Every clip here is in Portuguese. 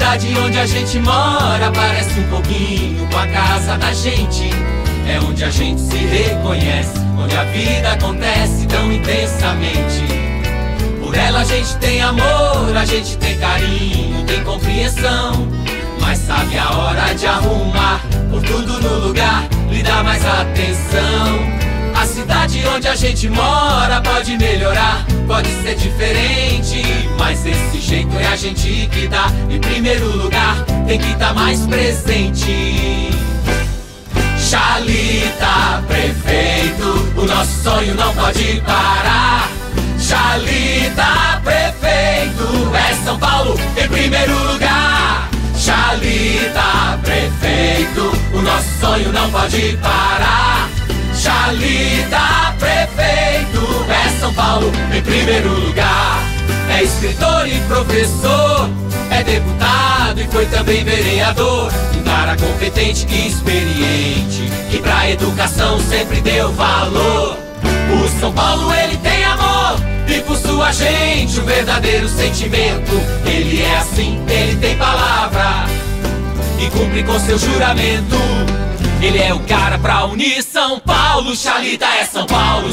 cidade onde a gente mora parece um pouquinho com a casa da gente. É onde a gente se reconhece, onde a vida acontece tão intensamente. Por ela a gente tem amor, a gente tem carinho, tem compreensão. Mas sabe a hora de arrumar, por tudo no lugar, lhe dá mais atenção. A cidade onde a gente mora pode melhorar, pode ser diferente, mas esse jeito é a gente que dá. Em primeiro lugar, tem que estar mais presente. Chalita, prefeito, o nosso sonho não pode parar. Chalita, prefeito, é São Paulo em primeiro lugar. Chalita, prefeito, o nosso sonho não pode parar. Chalita, prefeito, é São Paulo em primeiro lugar. É escritor e professor, é deputado e foi também vereador. Um cara competente e experiente, que pra educação sempre deu valor. O São Paulo ele tem amor, e por sua gente um verdadeiro sentimento. Ele é assim, ele tem palavra e cumpre com seu juramento. Ele é o cara pra unir São Paulo. Chalita é São Paulo 100%.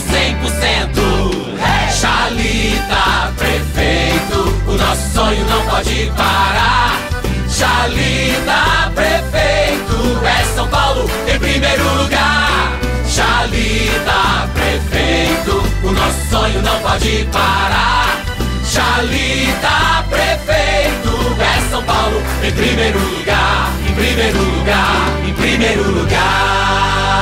Chalita, prefeito, o nosso sonho não pode parar. Chalita, prefeito, é São Paulo em primeiro lugar. Chalita, prefeito, o nosso sonho não pode parar. Chalita, prefeito, é São Paulo em primeiro lugar, em primeiro lugar, em primeiro lugar.